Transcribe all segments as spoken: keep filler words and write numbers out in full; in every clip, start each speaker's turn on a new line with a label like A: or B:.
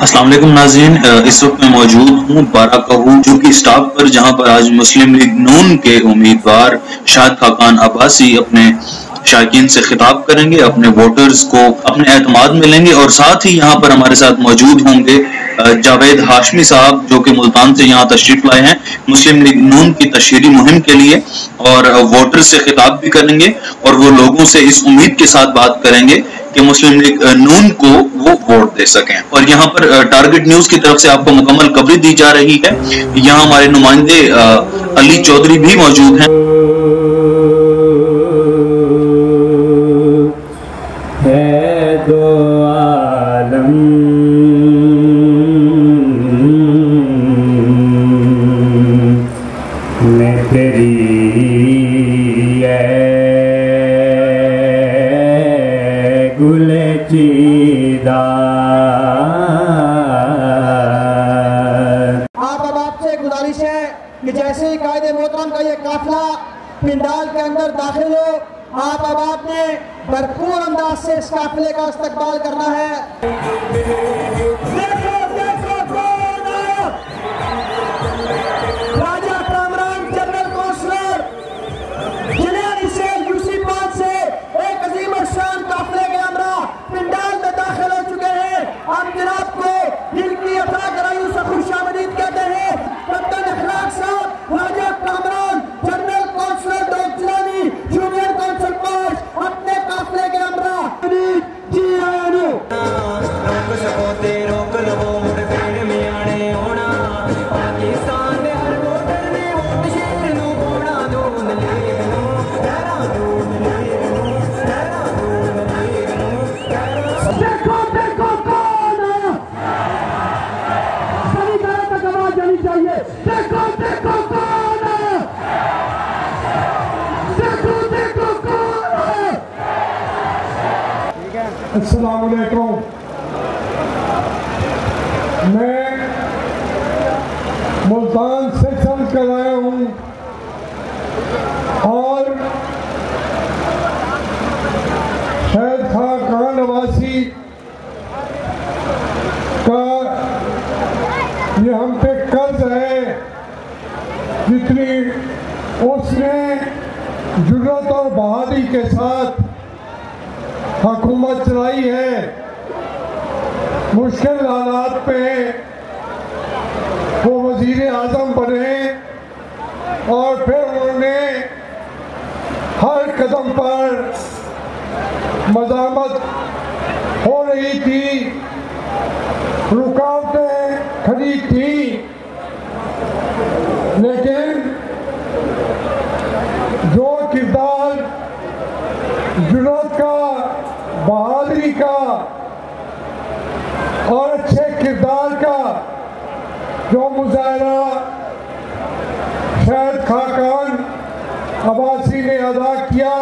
A: अस्सलाम वालेकुम नाज़रीन, इस वक्त मैं मौजूद हूँ बाराकाहू जो कि स्टॉप पर, जहाँ पर आज मुस्लिम लीग नून के उम्मीदवार शाहिद खाकान अब्बासी अपने शायकीन से खिताब करेंगे, अपने वोटर्स को अपने एतमाद में लेंगे। और साथ ही यहाँ पर हमारे साथ मौजूद होंगे जावेद हाशमी साहब जो कि मुल्तान से यहाँ तशरीफ लाए हैं मुस्लिम लीग नून की तशहीरी मुहिम के लिए, और वोटर से खिताब भी करेंगे और वो लोगों से इस उम्मीद के साथ बात करेंगे कि मुस्लिम लीग नून को वो वोट दे सकें। और यहाँ पर टारगेट न्यूज की तरफ से आपको मुकम्मल कवरेज दी जा रही है। यहाँ हमारे नुमाइंदे अली चौधरी भी मौजूद हैं।
B: है दो आलम में तेरी गुले चीदा।
C: आप अब आपसे गुजारिश है कि जैसे ही कायदे मोहतरम का ये काफिला पिंडाल के अंदर दाखिल हो, आप अब आपने भरपूर अंदाज से इस काफिले का इस्तकबाल करना है। देखो देखो कौन आया, राजा कामरान जनरल कौंसलर जिन्हें इसे यूसी पांच से एक अजीम शान काफिले के हमरा पिंडाल में दाखिल हो चुके हैं। हम जनाब को दिल की अता कराई से खुशामदीद कहते हैं। कप्तान अखलाक साहब राजा कामरान जनरल कौंसलर डॉक्टरानी जूनियर कौंसल पांच अपने काफिले के हमरा जी आयानु रोक सको ते रोक लो मुड़ पेड़ में आने होना पाकिस्तान में हर वोटर ने वोट शेर नु बोना दून ले नु तेरा दून ले नु तेरा दून ले नु। देखो देखो कौन है, सभी तरह तक आवाज जानी चाहिए। देखो देखो कौन है, देखो देखो कौन है।
D: अस्सलाम वालेकुम। मैं मुल्तान से चल कर आया हूँ और शाहिद खाकान अब्बासी का ये हम पे कर्ज है, जितनी उसने जुर्रत और बहादुरी के साथ हुकूमत चलाई है। मुश्किल हालात पे वो वजीर आजम बने और फिर उन्होंने हर कदम पर मज़ामत हो रही थी, रुकावटें खड़ी थी, लेकिन जो किरदार जुर्रत का, बहादुरी का और अच्छे किरदार का जो मुजाहरा शाहिद खाकान अब्बासी ने अदा किया,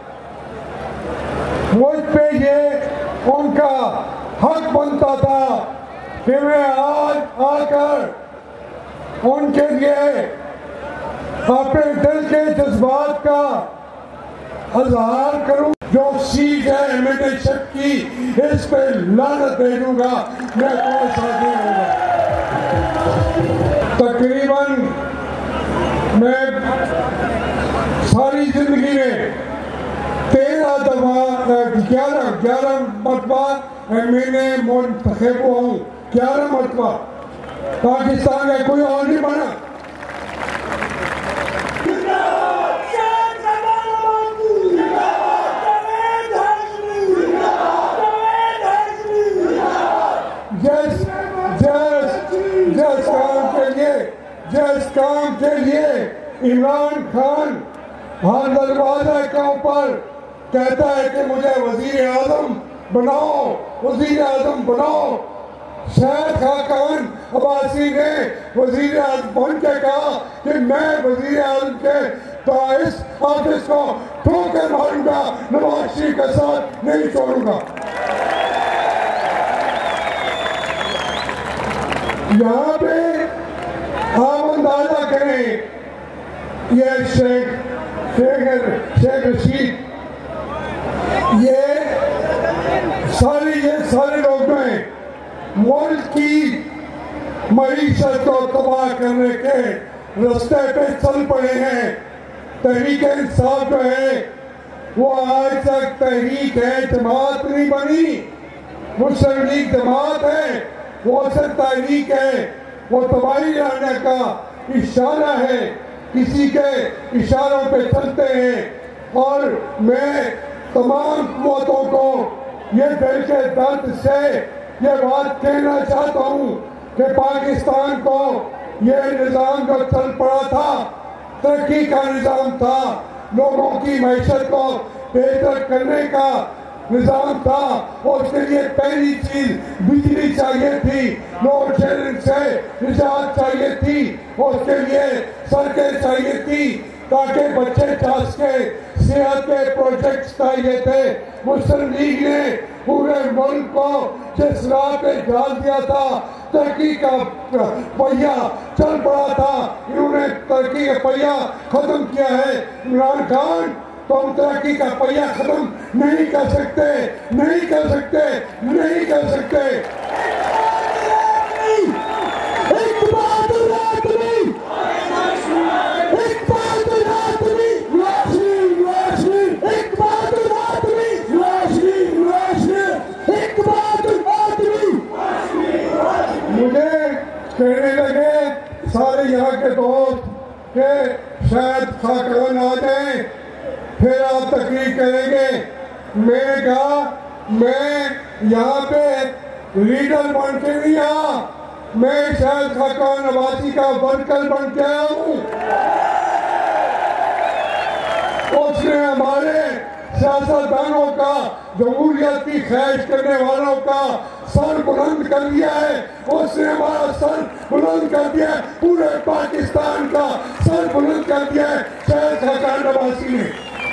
D: मुझ पे ये उनका हक बनता था कि मैं आज आकर उनके लिए अपने दिल के जज्बात का इजहार करूं। जो सीट है इमिटेशन की, इस पे लानत भेजूंगा, मैं कौन सा दूंगा। तकरीबन मैं सारी जिंदगी में तेरह दफा ग्यारह ग्यारह मरतबा मैंने मुंतखब हुआ हूँ, ग्यारह मरतबा। पाकिस्तान का कोई और नहीं बना। जिस जिस जिस काम के लिए जिस काम के लिए इमरान खान हर दरवाजे के ऊपर कहता है कि मुझे वजीर आजम बनाओ, वजीर आजम बनाओ, शाहिद खाकान अब्बासी ने वजीर आजम बन के कहा कि मैं वजीर आजम के तो इस ऑफिस को ठोकर मारूंगा, नवाज शरीफ के साथ नहीं छोड़ूंगा। यहाँ पे आप अंदाजा करें, ये शेख शेख शेख रशीद, ये सारे ये सारे लोग हैं, मुल्क की मईशत को तबाह करने के रास्ते पे चल पड़े हैं। तहरीक इंसाफ जो है वो आज तक तहरीक है, जमात नहीं बनी। मुस्लिम लीग जमात है, वो असल तहरीक है, वो तबाही लाने का इशारा है, किसी के इशारों पे चलते हैं। और मैं तमाम कुव्वतों को ये दिल के दर्द से ये बात कहना चाहता हूँ कि पाकिस्तान को ये निज़ाम जो चल पड़ा था, तरक्की का निज़ाम था, लोगों की मैशत को बेहतर करने का निज़ाम था, और उसके लिए पहली चीज बिजली चाहिए थी, लोड शेडिंग से निजात चाहिए थी, और उसके लिए सड़कें चाहिए थी ताकि बच्चे जा सके, सेहत के प्रोजेक्ट्स चाहिए थे। मुस्लिम लीग ने पूरे मुल्क को जिस राह पे डाल दिया था, तरक्की का पहिया चल पड़ा था, इन्होंने तरक्की का पहिया खत्म किया है। इमरान खान, तुम तरक्की का पहिया खत्म नहीं कर सकते, नहीं कर सकते, नहीं कर सकते।
C: एक बात रात में, एक बात रात में, रोशनी रोशनी, एक बात रात में, रोशनी रोशनी, एक बात रात में।
D: मुझे कहने लगे सारे यहाँ के दोस्त के शायद खाकन आ जाए, फिर आप तकरीर करेंगे। मैंने कहा मैं यहाँ पे लीडर बन के नहीं आया, मैं शायद खाकान नवाजी का वर्कर बन के आया हूँ। उसने हमारे सियासतदानों का, जमहूरियत की ख्वाहिश करने वालों का सर बुलंद कर दिया है, उसने हमारा सर बुलंद कर दिया है, पूरे पाकिस्तान का सर बुलंद कर दिया है शायद खाकान नवाजी ने।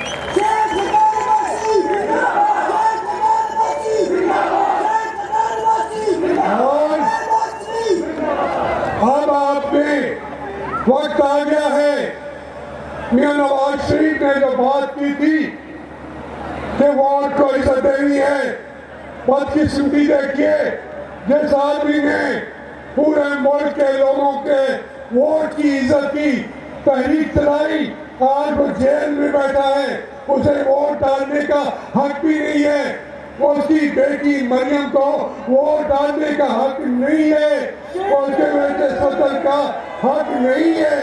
D: अब आपने वक्त आ गया है, मियां नवाज शरीफ ने जो बात की थी कि वोट को इज्जत देनी है, बदकिस्मती देखिए जिस आदमी ने पूरे मुल्क के लोगों के वोट की इज्जत की, तहरीक चलाई, आज वो जेल में बैठा है, उसे वोट डालने का हक भी नहीं है। उसकी बेटी मरियम को वोट डालने का हक नहीं है, उसके बेटे सदर का हक नहीं है,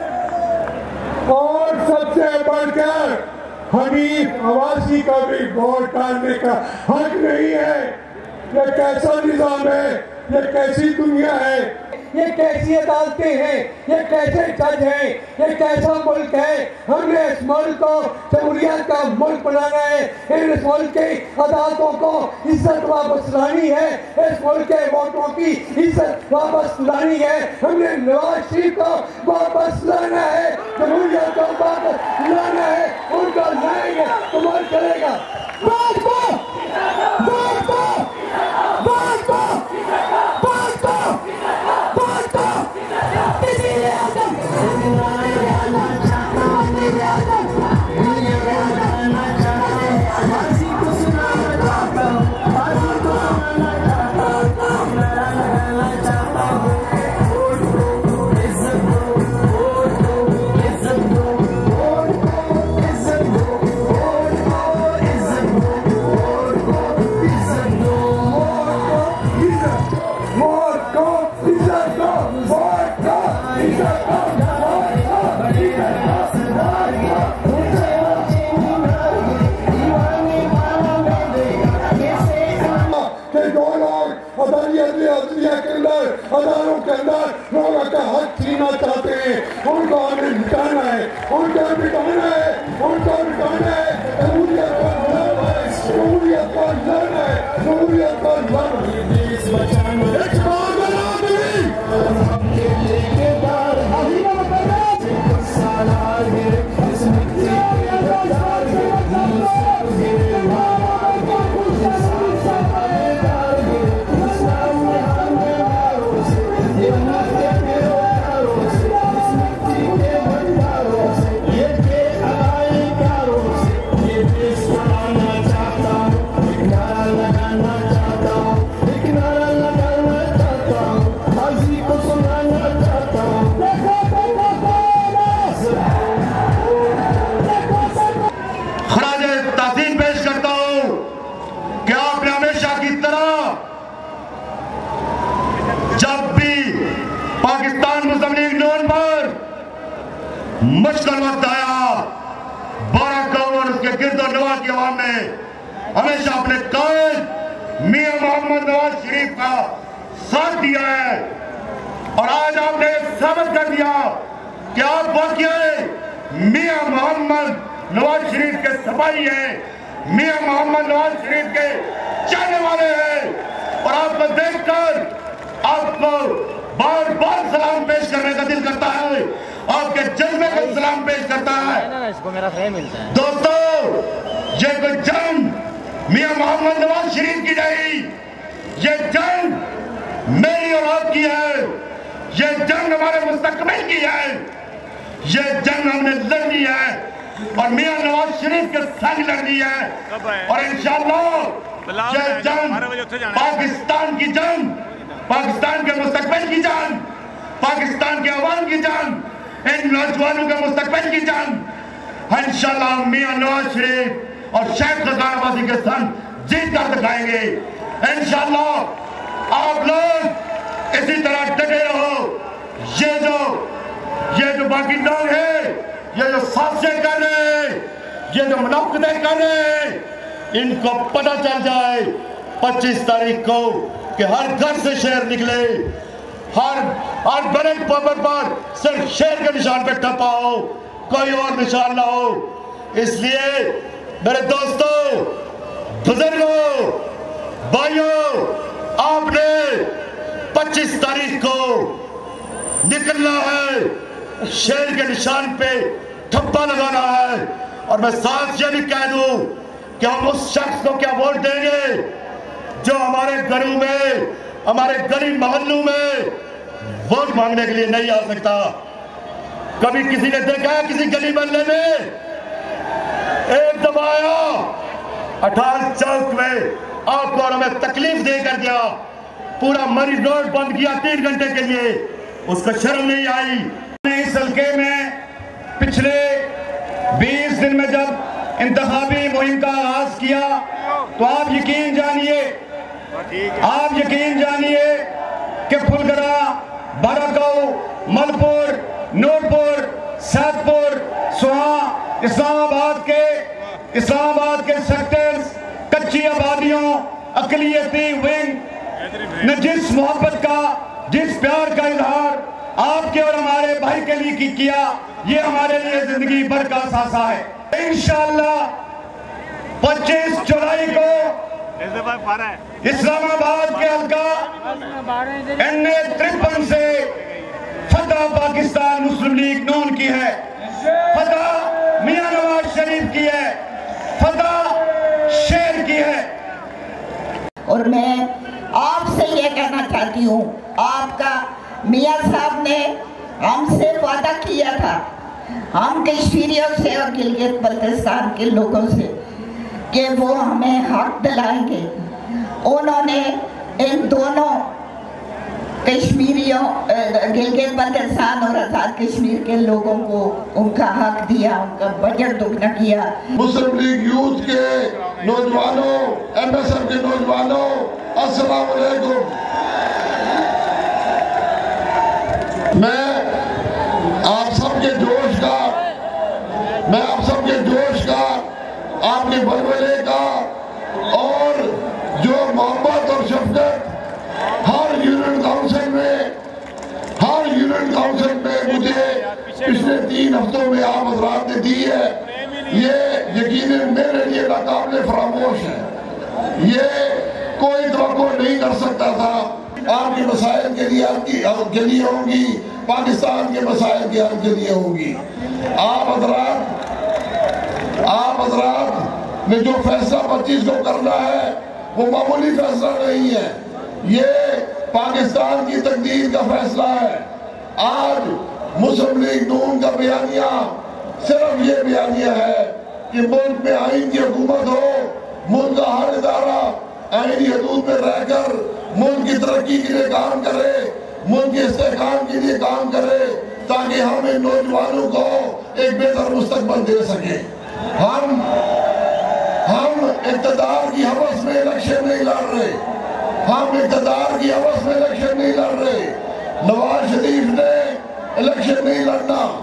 D: और सबसे बढ़कर हनीफ अवासी का भी वोट डालने का हक नहीं है। ये कैसा निजाम है, ये कैसी दुनिया है,
C: ये कैसी अदालतें हैं, ये कैसे जज हैं, ये कैसा मुल्क है। हमने इस मुल्क को जमहूरियत का मुल्क बनाना है, इस मुल्क की अदालतों को इज्जत वापस लानी है, इस मुल्क के वोटों की इज्जत वापस लानी है। हमने नवाज शरीफ को वापस लाना है, जमहूरियत को वापस लाना है, उनको लाएंगे तो मुल्क चलेगा। बात को, बात को, बात को, बात को, बात को, इसीलिए आदम, इसीलिए आदम, इसीलिए आदम, इसीलिए आदम, फांसी को सुनाना चाहता हूँ, फांसी को सुनाना चाहता हूँ, लगाना चाहता हूँ। वोट को इज्जत दो, वोट को इज्जत दो, वोट को इज्जत दो, वोट को इज्जत दो, वोट को इज्जत दो,
D: वोट को इज्जत दो, वोट को इज्जत दो, वोट को इज्जत दो। कि जो लोग अदालतिया के अंदर, अदालतों के अंदर लोगों का हक छीनना चाहते हैं, उनको हमें मिटाना है, उनको मिटाना है, उनको मिटाना है। जमहूरियत को लड़ना है, जमहूरियत को लड़ना है, जमहूरियत को लड़ना है। एक पागल
C: लगाना चाहता हूँ, एक नारा लगाना
E: मुश्किल वक्त आया, बारह करोड़ और उसके गिरदो नवा की आवाम ने हमेशा अपने कायद मियां मोहम्मद नवाज शरीफ का साथ दिया है। और आज आपने साबित कर दिया कि आप वाकई मियां मोहम्मद नवाज शरीफ के सिपाही हैं, मियां मोहम्मद नवाज शरीफ के चाहने वाले हैं। और आपको देखकर आपको बार बार सलाम पेश करने का दिल करता है, आपके जज्बे को सलाम पेश करता है।
F: इसको मेरा फ्रेम मिलता है।
E: दोस्तों, ये कोई जंग मियां मोहम्मद नवाज शरीफ की नहीं, ये जंग मेरी और आपकी है, ये जंग हमारे मुस्तकबिल की है, ये जंग हमने लड़नी है और मियां नवाज शरीफ के संग लड़नी है। और इंशाअल्लाह ये जंग पाकिस्तान की जंग, पाकिस्तान के मुस्तकबिल की जंग, पाकिस्तान के अवाम की जंग, इन नौजवानों के मुस्तकबिल की जंग इंशाअल्लाह मियां नवाज शरीफ और शेख खकान अब्बासी के संग जीत कर दिखाएंगे इंशाअल्लाह। आप लोग इसी तरह डटे रहो। ये जो ये जो बाकी लोग हैं, ये जो साजिशें कर रहे हैं, ये जो मुनाफिक़ें कर रहे हैं, इनको पता चल जाए पच्चीस तारीख को कि हर घर से शेर निकले, हर हर बैलेट पेपर पर सिर्फ शेर के निशान पे ठप्पा हो, कोई और निशान ना हो। इसलिए मेरे दोस्तों, बुजुर्गों, भाइयों, आपने पच्चीस तारीख को निकलना है, शेर के निशान पे ठप्पा लगाना है। और मैं साथ ये भी कह दूं कि हम उस शख्स को क्या वोट देंगे जो हमारे घरों में, हमारे गली मोहल्लों में वोट मांगने के लिए नहीं आ सकता। कभी किसी ने देखा है किसी गली मोहल्ले में? एक दफा आया अठारह चौक में, आपको और हमें तकलीफ देकर गया, पूरा मरीज रोड बंद किया तीन घंटे के लिए, उसको शर्म नहीं आई। इस हल्के में पिछले बीस दिन में जब इंतखाबी मुहिम का आगाज किया तो आप यकीन जानिए, आप यकीन जानिए कि फुलगरा, बारागांव, मलपुर, नूरपुर, सैदपुर, सुहा, इस्लामाबाद के इस्लामाबाद के सेक्टर्स, कच्ची आबादियों, अकलियती विंग ने जिस मोहब्बत का, जिस प्यार का इजहार आपके और हमारे भाई के लिए की किया, ये हमारे लिए जिंदगी भर का सासा है। इंशाअल्लाह पच्चीस जुलाई को इस्लामाबाद के हल्का एन ए तिरपन से फतह पाकिस्तान मुस्लिम लीग नून की है, फतह मियां नवाज शरीफ की है, फतह शेर की है।
G: और मैं आपसे ये कहना चाहती हूँ, आपका मियां साहब ने हमसे वादा किया था, हम कश्मीरियों से और गिलगित बल्तिस्तान के लोगों से, कि वो हमें हक दिलाएंगे। उन्होंने इन दोनों कश्मीरियों, गिलगित बल्तिस्तान और आज़ाद कश्मीर के लोगों को उनका हक दिया, उनका बजट दुगना किया।
D: मुस्लिम लीग यूथ के नौजवानों, एम एस एफ के नौजवानों, अस्सलाम वालेकुम। मैं आप सबके जोश का, मैं आप सबके जोश का, आपके बलबले का और जो मोहब्बत और शफकत हर यूनियन काउंसिल में, हर यूनियन काउंसिल में मुझे पिछले तीन हफ्तों में आप हजरात ने दी है, ये यकीनन मेरे लिए नाकाबिले फरामोश है। ये कोई तवक्को नहीं कर सकता था। आपके मसाइल के लिए आपकी के लिए होंगी, पाकिस्तान के मसाइल के हल के लिए होंगी। आप हजरात आप हजरात ने जो फैसला पच्चीस को करना है वो मामूली फैसला नहीं है, ये पाकिस्तान की तकदीर का फैसला है। आज मुस्लिम लीग नून का बयानिया सिर्फ ये बयानिया है कि मुल्क में आइन की हुकूमत हो, मुल्क का हर इदारा आइनी हदूद में रहकर मुल्क की तरक्की के लिए काम करे, मुल्क के इस्तेहकाम के लिए काम करे, ताकि हम इन नौजवानों को एक बेहतर मुस्तकबल दे सके। हम हम इक़्तिदार की हवस में इलेक्शन नहीं लड़ रहे, हम इक़्तिदार की हवस में इलेक्शन नहीं लड़ रहे। नवाज शरीफ ने इलेक्शन नहीं लड़ना,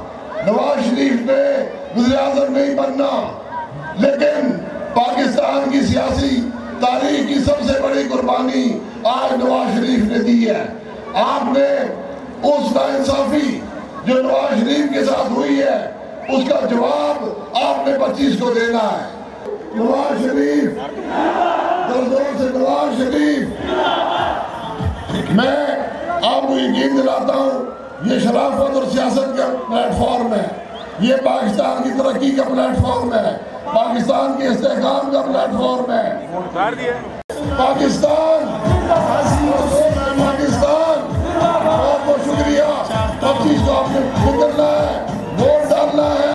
E: नवाज शरीफ ने वज़ीर आज़म नहीं बनना, लेकिन पाकिस्तान की सियासी तारीख की सबसे बड़ी कुर्बानी आज नवाज शरीफ ने दी है। आपने उस नाइंसाफी जो नवाज शरीफ के साथ हुई है उसका जवाब आपने पच्चीस को देना है। नवाज शरीफ, जोर से नवाज शरीफ, मैं आपको यकीन दिलाता हूँ ये शराफत और सियासत का प्लेटफॉर्म है, ये पाकिस्तान की तरक्की का प्लेटफॉर्म है, पाकिस्तान के इस्तेहकाम का प्लेटफॉर्म है। पाकिस्तान पाकिस्तान बहुत बहुत शुक्रिया। पच्चीस को आपने करना है, वोट डालना है।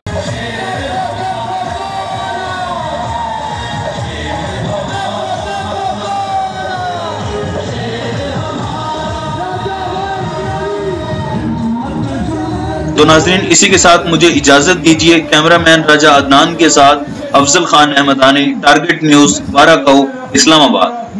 A: तो नाज़रीन, इसी के साथ मुझे इजाजत दीजिए। कैमरामैन राजा अदनान के साथ अफजल खान अहमदानी, टारगेट न्यूज, बाराकाऊ, इस्लामाबाद।